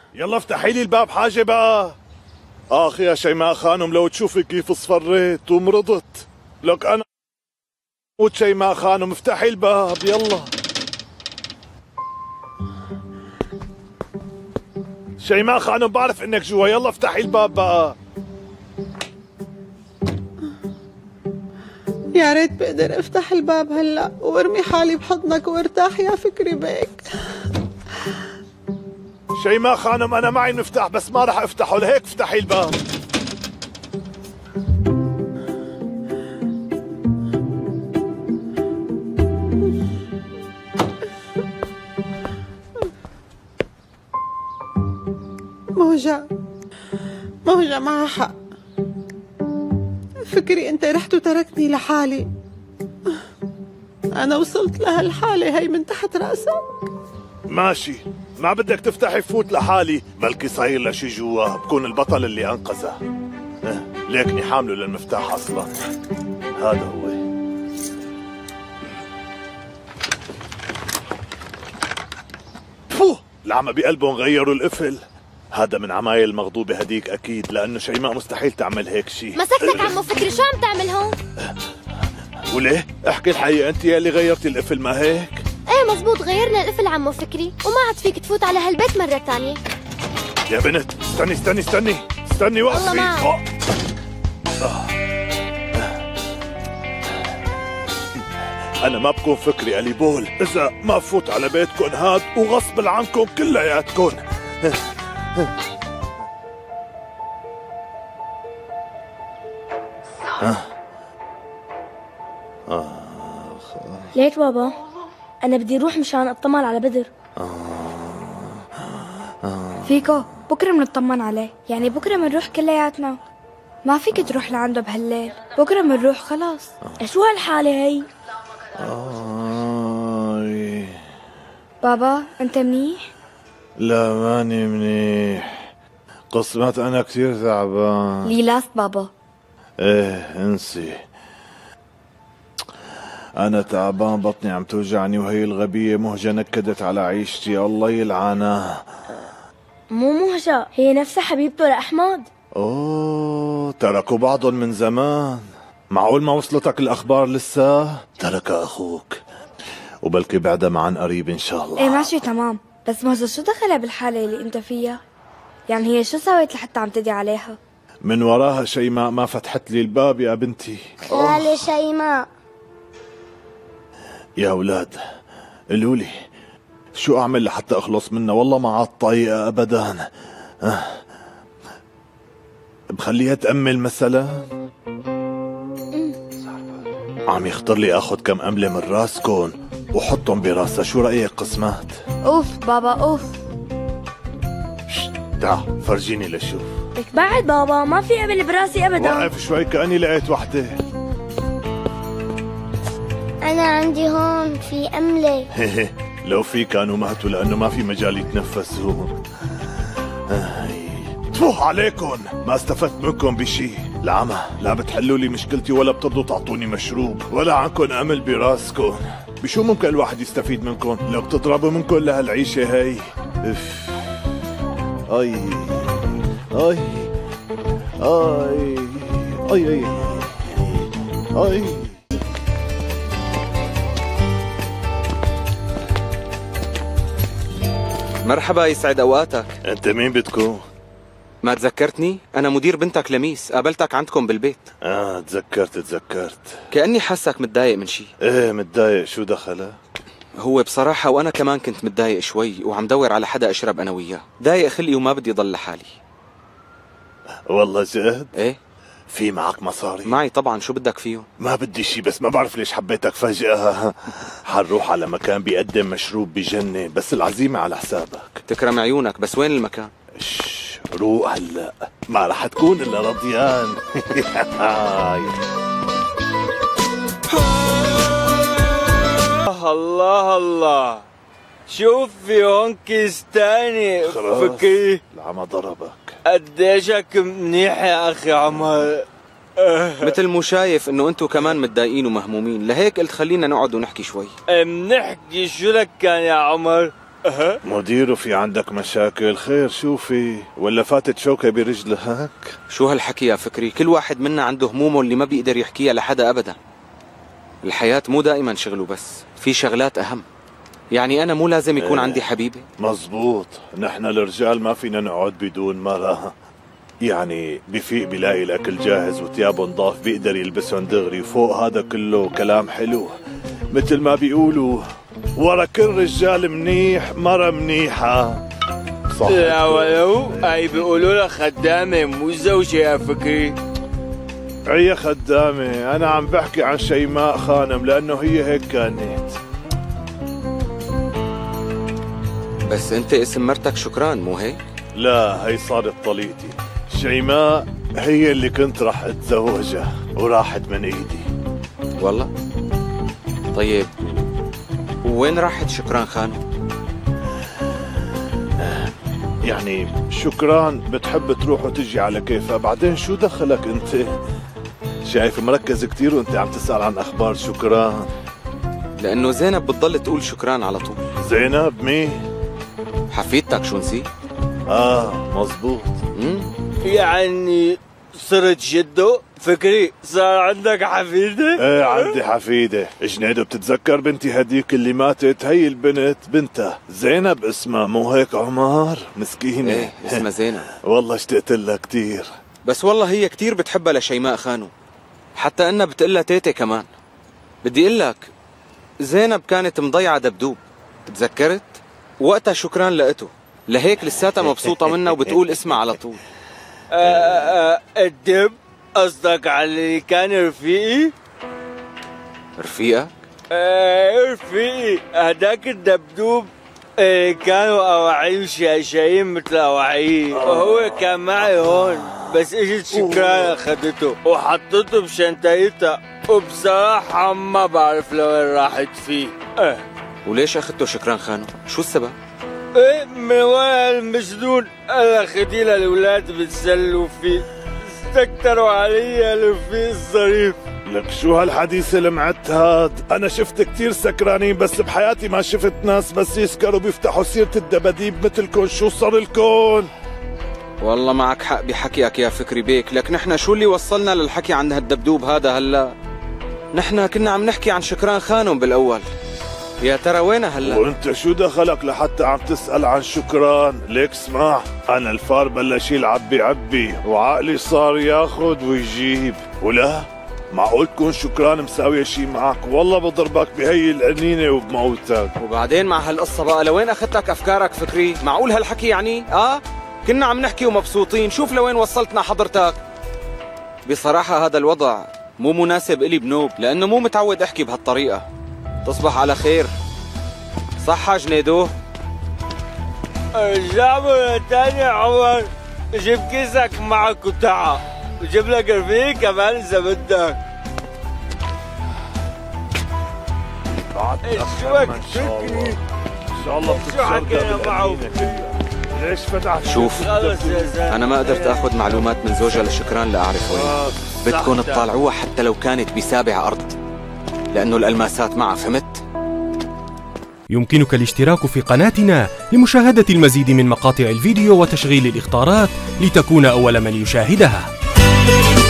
يلا افتحي لي الباب حاجة بقى. اخ يا شيماء خانم، لو تشوفي كيف اصفريت ومرضت. لك انا موت شيماء خانم، افتحي الباب يلا. شيماء خانم بعرف انك جوا، يلا افتحي الباب بقى. يا ريت بقدر افتح الباب هلا وارمي حالي بحضنك وارتاح يا فكري بيك. شيماء خانم انا معي المفتاح بس ما راح افتحه، لهيك افتحي الباب. موجة معها حق. فكري انت رحت وتركني لحالي. انا وصلت لهالحالة هي من تحت راسك. ماشي، ما بدك تفتحي فوت لحالي، بلكي صاير لشي جوا بكون البطل اللي انقذه. ليكني حامله للمفتاح اصلا. هذا هو. فوه، العمى بقلبهم غيروا القفل. هذا من عمايل المغضوبة هديك أكيد، لأنه شيماء مستحيل تعمل هيك شيء. مسكتك عمو فكري، شو عم تعمل هون؟ وليه؟ احكي الحقيقة، أنت يلي غيرتي القفل ما هيك؟ ايه مزبوط، غيرنا القفل عمو فكري، وما عاد فيك تفوت على هالبيت مرة تانية. يا بنت استني وقفي. الله معك. أنا ما بكون فكري قليبول إذا ما بفوت على بيتكم هاد وغصب عنكم كلياتكم. ليك بابا؟ أنا بدي أروح مشان أطمن على بدر. فيكو بكرة بنطمن عليه، يعني بكرة بنروح كلياتنا. ما فيك تروح لعنده بهالليل، بكرة بنروح خلاص. شو هالحالة هي؟ بابا أنت منيح؟ لا ماني منيح، قسمت أنا كثير تعبان. ليلاس بابا. ايه انسي، أنا تعبان، بطني عم توجعني، وهي الغبية مهجة نكدت على عيشتي، الله يلعنها. مو مهجة، هي نفسها حبيبته لأحمد. أوه، تركوا بعضهم من زمان. معقول ما وصلتك الأخبار لسه؟ ترك أخوك وبلكي بعدها معن قريب إن شاء الله. إيه ماشي تمام، بس مهجة شو دخلها بالحالة اللي أنت فيها؟ يعني هي شو سويت لحتى عم تدعي عليها؟ من وراها شيماء ما فتحت لي الباب يا بنتي. لا شيماء. يا أولاد قولوا لي شو أعمل لحتى أخلص منها؟ والله ما عاد طايقة أبدا. بخليها تأمل مثلا؟ عم يخطر لي أخذ كم أملة من راسكن وحطهم براسها، شو رأيك قسمات؟ أوف بابا أوف. تعال فرجيني لشوف. لك بعد بابا، ما في أمل براسي أبدا. وقف شوي كأني لقيت وحدة. أنا عندي هون في أملة. لو في كانوا ماتوا لأنه ما في مجال يتنفسوا. تفوح عليكم، ما استفدت منكم بشي. العمى لا بتحلوا لي مشكلتي ولا بترضوا تعطوني مشروب ولا عنكم أمل براسكم. بشو ممكن الواحد يستفيد منكم لو بتضربوا منكم لهالعيشة هاي؟ اي اي اي اي اي. مرحبا، يسعد اوقاتك. انت مين بتكون؟ ما تذكرتني؟ انا مدير بنتك لميس، قابلتك عندكم بالبيت. تذكرت. كأني حاسك متضايق من شي. ايه متضايق، شو دخلك؟ هو بصراحة وانا كمان كنت متضايق شوي، وعم دور على حدا اشرب انا وياه. ضايق خلقي وما بدي ضل لحالي. والله جد؟ ايه. في معك مصاري؟ معي طبعا، شو بدك فيهم؟ ما بدي شي، بس ما بعرف ليش حبيتك فجأة. حنروح على مكان بيقدم مشروب بجنة، بس العزيمة على حسابك. تكرم عيونك، بس وين المكان؟ روق هلا، ما رح تكون الا رضيان. الله الله، شوف في هون كيس تاني. فكري العمى ضربك. قديشك منيح يا اخي عمر. مثل مو شايف انه انتو كمان متضايقين ومهمومين، لهيك قلت خلينا نقعد ونحكي شوي. منحكي. شو لك كان يا عمر؟ مدير وفي عندك مشاكل؟ خير شو في؟ ولا فاتت شوكة برجلك؟ شو هالحكي يا فكري؟ كل واحد منا عنده همومه اللي ما بيقدر يحكيها لحدا أبدا. الحياة مو دائما شغل وبس، في شغلات أهم. يعني أنا مو لازم يكون عندي حبيبة. مزبوط، نحن الرجال ما فينا نقعد بدون مرة. يعني بفيق بلاقي الأكل جاهز وثيابه نضاف بيقدر يلبسهم دغري، وفوق هذا كله كلام حلو مثل ما بيقولوا ورا كل رجال منيح مرة منيحة. صح؟ لا ولو هاي بيقولوا لها خدامة مو زوجة يا فكري. هي خدامة، أنا عم بحكي عن شيماء خانم لأنه هي هيك كانت. بس أنت اسم مرتك شكران مو هيك؟ لا، هي صارت طليقتي. شيماء هي اللي كنت راح اتزوجها وراحت من ايدي. والله؟ طيب وين راحت شكران خانم؟ يعني شكران بتحب تروح وتجي على كيفها، بعدين شو دخلك انت؟ شايف مركز كتير وانت عم تسأل عن اخبار شكران. لأنه زينب بتضل تقول شكران على طول. زينب مين؟ حفيدتك شو نسيت؟ مزبوط. يعني صرت جده؟ فكري صار عندك حفيدة؟ ايه عندي حفيدة. جنيدة بتتذكر بنتي هديك اللي ماتت؟ هي البنت بنتها زينب اسمها، مو هيك عمر؟ مسكينة. ايه اسمها زينب. والله اشتقت لها كتير. بس والله هي كتير بتحبها لشيماء خانو، حتى انها بتقلها تيتي كمان. بدي اقول لك زينب كانت مضيعة دبدوب، تذكرت؟ وقتها شكران لقته، لهيك لساتها مبسوطة منها وبتقول اسمها على طول. الدب؟ قصدك على اللي كان رفيقي؟ رفيقك؟ رفيقي هداك الدبدوب كانوا أواعيه وشايشايين مثل أواعيه، وهو كان معي هون، بس اجت شكران اخدته وحطته بشنطتها، وبصراحة ما بعرف لوين راحت فيه. وليش اخدته شكران خانو؟ شو السبب؟ من وين المجنون قال خدي للولاد بتسلوا فيه، استكتروا علي الرفيق الظريف. لك شو هالحديث المعتاد؟ انا شفت كتير سكرانين بس بحياتي ما شفت ناس بس يسكروا بيفتحوا سيرة الدباديب مثلكم. شو صار لكم؟ والله معك حق بحكيك يا فكري بيك، لك نحن شو اللي وصلنا للحكي عن هالدبدوب هذا هلا؟ نحن كنا عم نحكي عن شكران خانم بالاول، يا ترى وينها هلا؟ وانت شو دخلك لحتى عم تسأل عن شكران؟ ليك اسمع، انا الفار بلش يلعب بعبي وعقلي صار ياخد ويجيب. ولا معقول تكون شكران مساوية شي معك؟ والله بضربك بهي القنينة وبموتك. وبعدين مع هالقصة بقى لوين اخذتك افكارك فكري؟ معقول هالحكي يعني؟ كنا عم نحكي ومبسوطين، شوف لوين وصلتنا حضرتك. بصراحة هذا الوضع مو مناسب إلي بنوب، لأنه مو متعود أحكي بهالطريقة. تصبح على خير. صح جنيدو؟ جابوا تاني عمر، جيب كيسك معك وتعا، وجيب لك رفيق كمان إذا بدك. شو بك فكري؟ إن شاء الله شو حكينا معه؟ ليش فتحت؟ شوف أنا ما قدرت أخذ معلومات من زوجها لشكران لأعرف وين. بدكم تطالعوها حتى لو كانت بسابع أرض، لأنه الألماسات معها، فهمت؟ يمكنك الاشتراك في قناتنا لمشاهدة المزيد من مقاطع الفيديو وتشغيل الإخطارات لتكون أول من يشاهدها.